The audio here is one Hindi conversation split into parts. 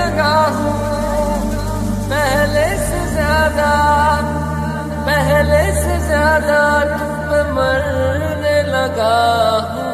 लगा हूँ पहले से ज्यादा तुम पे मरने लगा हूँ।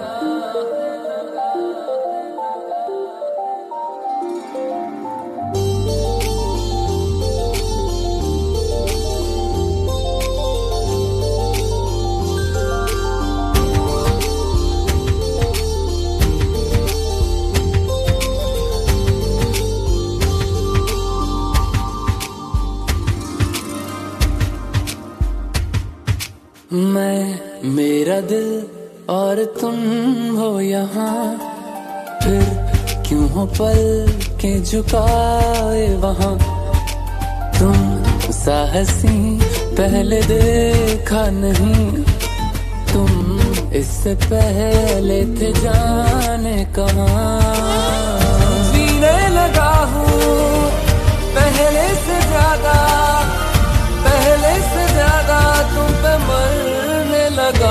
मैं मेरा दिल और तुम हो यहाँ, फिर क्यों हो पल के झुकाए वहाँ। तुम साहसी पहले देखा नहीं, तुम इससे पहले थे जाने कहाँ। जीने लगा हूँ पहले से ज्यादा तुम पे मरने लगा।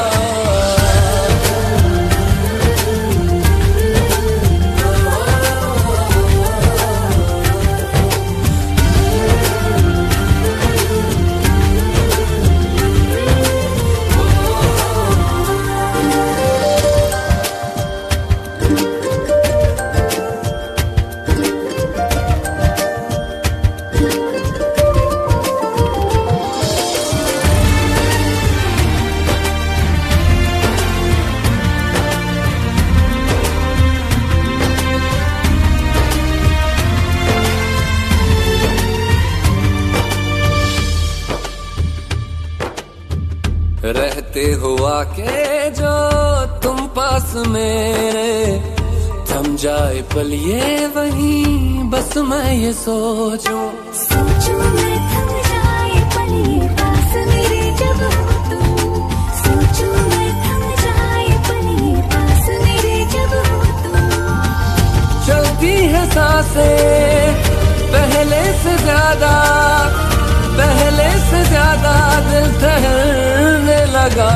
रहते हुआ के जो तुम पास मेरे, थम जाए पल ये वही बस मैं ये सोचूं मैं थम जाए पल ये पास मेरे जब हो तुम। सोचूं मैं थम जाए पल ये पास मेरे जब हो तुम। चलती है सांसें पहले से ज्यादा दिल ठहरने लगा।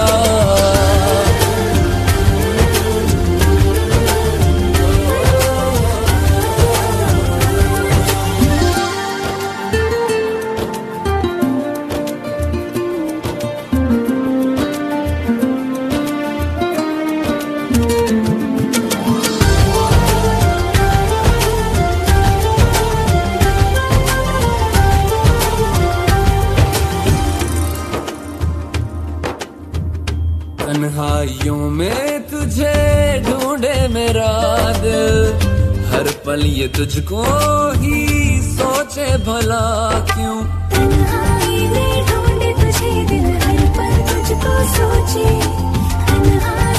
तन्हाइयों में तुझे ढूंढे मेरा दिल, हर पल ये तुझको ही सोचे भला क्यों। तन्हाई में ढूंढे तुझे दिल, हर पल तुझको सोचे। तन्हाई